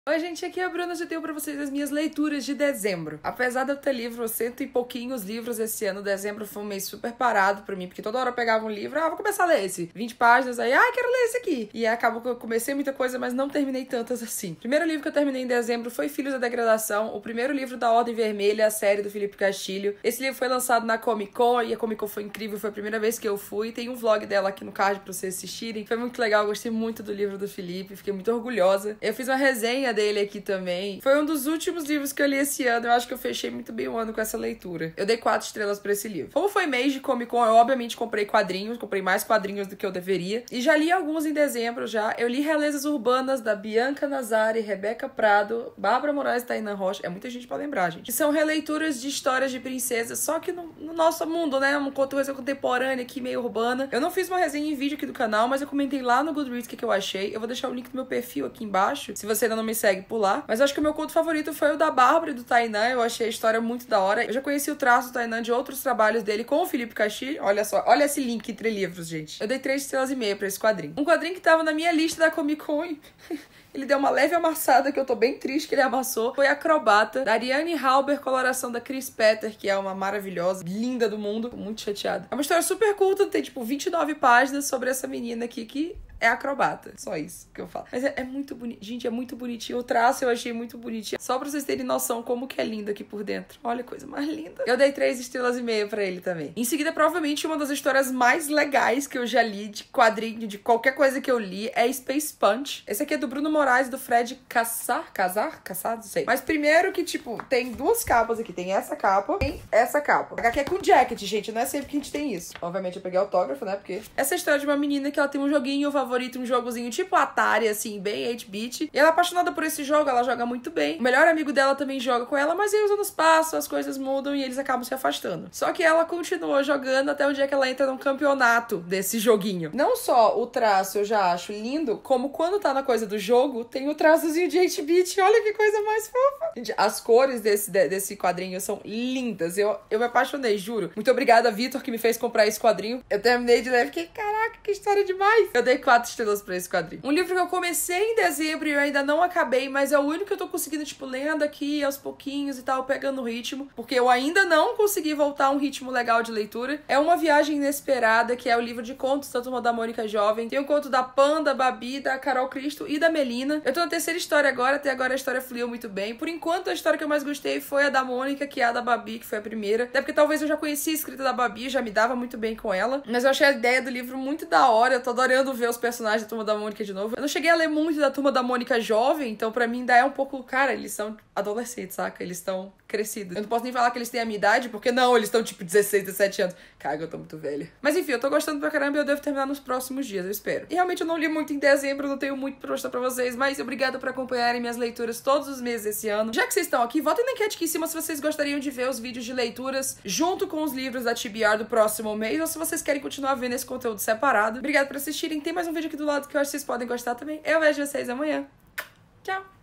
Oi gente, aqui é a Bruna, eu tenho pra vocês as minhas leituras de dezembro. Apesar de eu ter livro, cento e pouquinhos livros esse ano, dezembro foi um mês super parado pra mim, porque toda hora eu pegava um livro, vou começar a ler esse. 20 páginas, aí, quero ler esse aqui. E acabou que eu comecei muita coisa, mas não terminei tantas assim. O primeiro livro que eu terminei em dezembro foi Filhos da Degradação, o primeiro livro da Ordem Vermelha, a série do Felipe Castilho. Esse livro foi lançado na Comic Con, e a Comic Con foi incrível, foi a primeira vez que eu fui. Tem um vlog dela aqui no card pra vocês assistirem. Foi muito legal, eu gostei muito do livro do Felipe, fiquei muito orgulhosa. Eu fiz uma resenha dele aqui também. Foi um dos últimos livros que eu li esse ano. Eu acho que eu fechei muito bem o ano com essa leitura. Eu dei 4 estrelas pra esse livro. Como foi mês de Comic Con, eu obviamente comprei quadrinhos. Comprei mais quadrinhos do que eu deveria. E já li alguns em dezembro já. Eu li Realezas Urbanas da Bianca Nazari, Rebeca Prado, Bárbara Moraes e Tainá Rocha. É muita gente pra lembrar, gente. Que são releituras de histórias de princesas, só que no nosso mundo, né? Uma coisa contemporânea aqui, meio urbana. Eu não fiz uma resenha em vídeo aqui do canal, mas eu comentei lá no Goodreads o que eu achei. Eu vou deixar o link do meu perfil aqui embaixo, se você ainda não me segue por lá. Mas eu acho que o meu conto favorito foi o da Bárbara e do Tainá. Eu achei a história muito da hora. Eu já conheci o traço do Tainá de outros trabalhos dele com o Felipe Castilho. Olha só, olha esse link entre livros, gente. Eu dei 3 estrelas e meia pra esse quadrinho. Um quadrinho que tava na minha lista da Comic Con. Ele deu uma leve amassada, que eu tô bem triste que ele amassou. Foi Acrobata, da Ariane Halber, coloração da Chris Petter, que é uma maravilhosa, linda do mundo. Tô muito chateada. É uma história super curta, tem tipo 29 páginas sobre essa menina aqui que é acrobata. Só isso que eu falo. Mas é muito bonito. Gente, é muito bonitinho. O traço eu achei muito bonitinho. Só pra vocês terem noção como que é lindo aqui por dentro. Olha a coisa mais linda. Eu dei 3 estrelas e meia pra ele também. Em seguida, provavelmente, uma das histórias mais legais que eu já li de quadrinho, de qualquer coisa que eu li, é Space Punch. Esse aqui é do Bruno Moraes, do Fred Casar, não sei. Mas primeiro que, tipo, tem 2 capas aqui. Tem essa capa, tem essa capa. A HQ é com jacket, gente. Não é sempre que a gente tem isso. Obviamente, eu peguei autógrafo, né? Porque essa é a história de uma menina que ela tem um joguinho favorito, um jogozinho tipo Atari, assim, bem 8-bit. E ela é apaixonada por esse jogo, ela joga muito bem. O melhor amigo dela também joga com ela, mas aí os anos passam, as coisas mudam e eles acabam se afastando. Só que ela continua jogando até o dia que ela entra num campeonato desse joguinho. Não só o traço eu já acho lindo, como quando tá na coisa do jogo, tem o traçozinho de 8-bit. Olha que coisa mais fofa. Gente, as cores desse quadrinho são lindas. Eu me apaixonei, juro. Muito obrigada, Vitor, que me fez comprar esse quadrinho. Eu terminei de ler e fiquei, caraca, que história demais. Eu dei 4 estrelas pra esse quadrinho. Um livro que eu comecei em dezembro e eu ainda não acabei, mas é o único que eu tô conseguindo, tipo, lendo aqui aos pouquinhos e tal, pegando o ritmo, porque eu ainda não consegui voltar a um ritmo legal de leitura. É Uma Viagem Inesperada, que é o livro de contos da Turma da Mônica Jovem. Tem um conto da Pan, da Babi, da Carol Cristo e da Melina. Eu tô na terceira história agora, até agora a história fluiu muito bem. Por enquanto, a história que eu mais gostei foi a da Mônica, que é a da Babi, que foi a primeira. Até porque talvez eu já conhecia a escrita da Babi, já me dava muito bem com ela. Mas eu achei a ideia do livro muito da hora. Eu tô adorando ver os personagens da Turma da Mônica de novo. Eu não cheguei a ler muito da Turma da Mônica jovem, então pra mim ainda é um pouco... Cara, eles são adolescentes, saca? Eles estão crescidos. Eu não posso nem falar que eles têm a minha idade, porque não, eles estão tipo 16, 17 anos. Cara, eu tô muito velha. Mas enfim, eu tô gostando pra caramba e eu devo terminar nos próximos dias, eu espero. E realmente eu não li muito em dezembro, não tenho muito pra mostrar pra vocês, mas obrigada por acompanharem minhas leituras todos os meses esse ano. Já que vocês estão aqui, votem na enquete aqui em cima se vocês gostariam de ver os vídeos de leituras junto com os livros da TBR do próximo mês, ou se vocês querem continuar vendo esse conteúdo separado. Obrigada por assistirem. Tem mais um vídeo aqui do lado que eu acho que vocês podem gostar também. Eu vejo vocês amanhã. Tchau!